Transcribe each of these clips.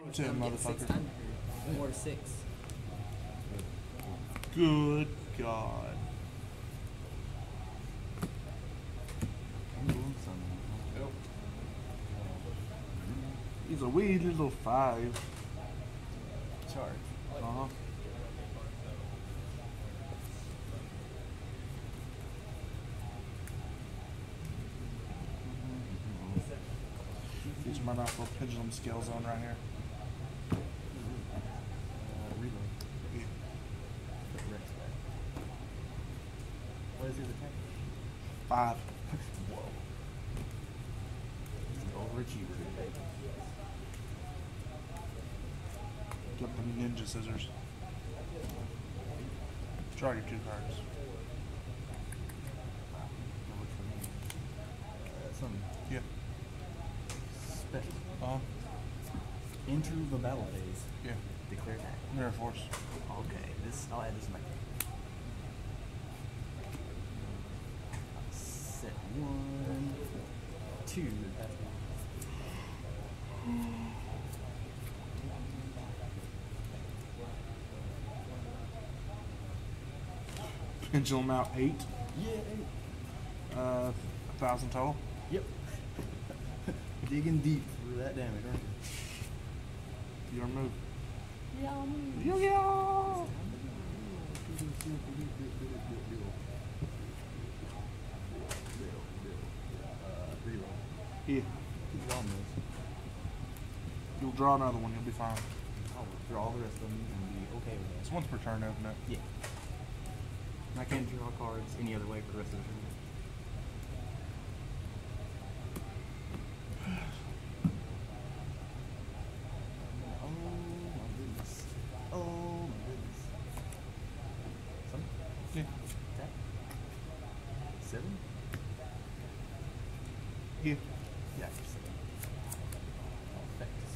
10, motherfucker. 4 6. Good God. He's a wee little 5. Charge. Uh-huh. These are my nice little pendulum scale zone right here. Reload. Yeah. What is his attack? 5. Whoa. He's an overachiever. Get the ninja scissors. Draw your 2 cards. Something Yeah. special. Enter the battle phase. Yeah. Declare attack. Mirror force. Okay, I'll add this in my set 1, 2. Pendulum out 8. Yeah, 1,000 total. Yep. Digging deep for that damage, aren't you? Your move. Yeah. Yo-yo! Reroll. Yeah. Keep drawing those. You'll draw another one, you'll be fine. I'll draw all the rest of them and be okay with that. It's once per turn, isn't it? Yeah. I can't draw cards any other way for the rest of the turn. Oh my goodness. Oh my goodness. Some? Yeah. Attack? 7? Yeah. Yeah, 7. Effects.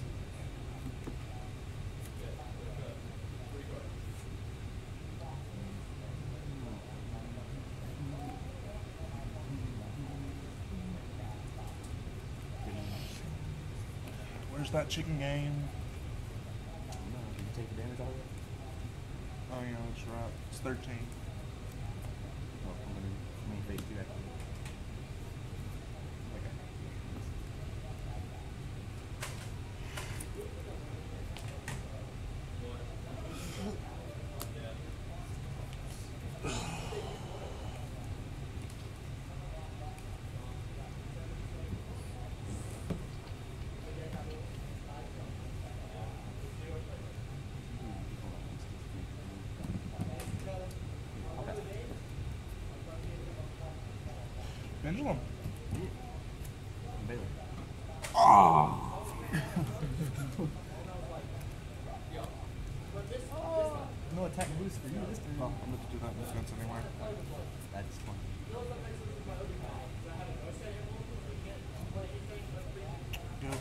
Where's that chicken game? Did you take the damage already? Oh, yeah, that's right. It's 13. Oh, I'm gonna phase 2 actually. Okay. Pendulum. Bailey. Oh! No attack boost for you this turn. Oh, I'm going to do that in defense anyway. That's fun. Good.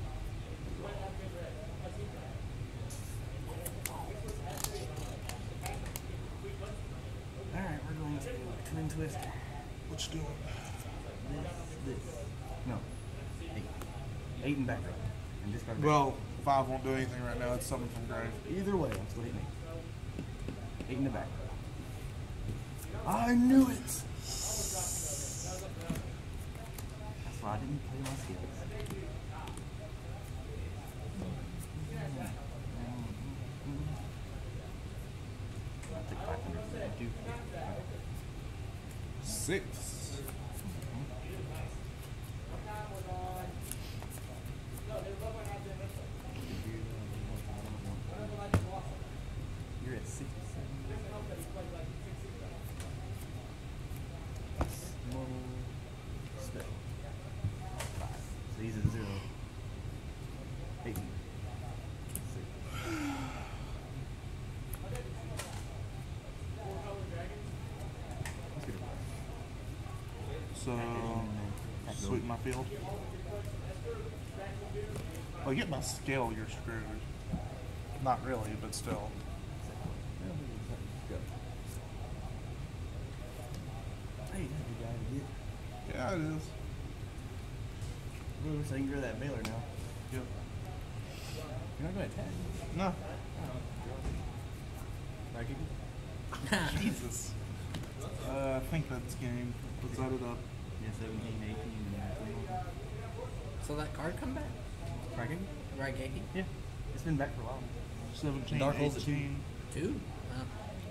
Alright, we're going to twin twist. What you doing? This. No. 8. 8 in back row. And discard. Well, 5 won't do anything right now. It's something from grave. Either way, I'm still hitting 8. 8 in the back row. I knew it! That's why I didn't play my skills. I'll take 500 for that too. 6. You're at 67. Small spell. 5. So he's at 0. 8. 6. Let's get it right. So, sweeten my field. Well, you get my scale, you're screwed. Not really, but still. Go. Hey, that's a good guy to get. Yeah, it is. Ooh, so you can grow that mailer now. Yep. You're not going to attack? No. Right, Jesus. I think that's game. Let's add it up. Yeah, 17, 18, and 21. So that card come back? Raigeki? Raigeki? Yeah. It's been back for a while. 17, Dark Holes 18. 2? Wow.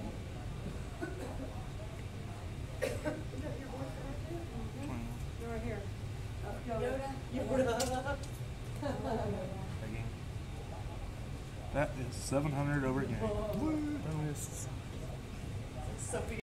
21. Right here. That is 700 over game. Dinomists. So